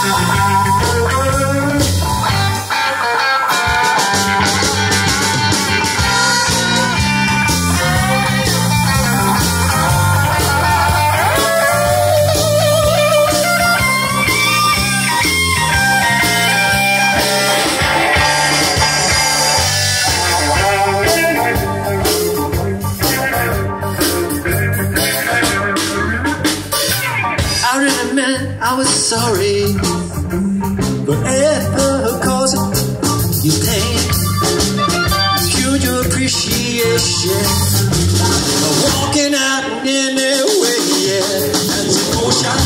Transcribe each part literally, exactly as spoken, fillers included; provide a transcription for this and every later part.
I was sorry for ever causing you pain. Skewed your appreciation for walking out anyway. Yeah, that's a cool shot.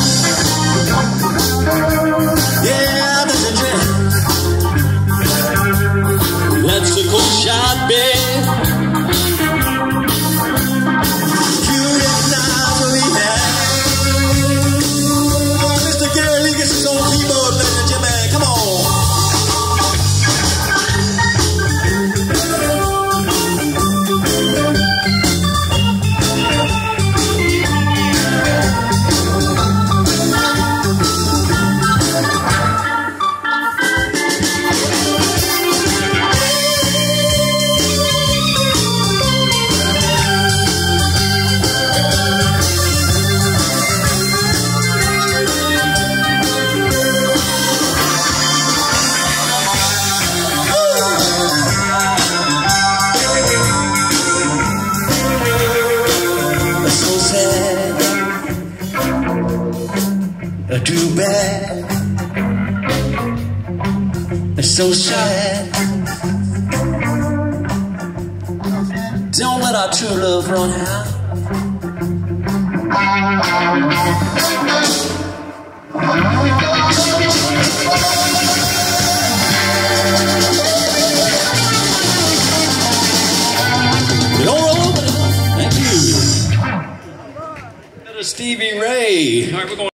Yeah, that's a dream. That's a cool shot, babe. You recognize what we had. Too bad, it's so sad. Don't let our true love run out. Don't roll over. Thank you. That is Stevie Ray. All right, we're going.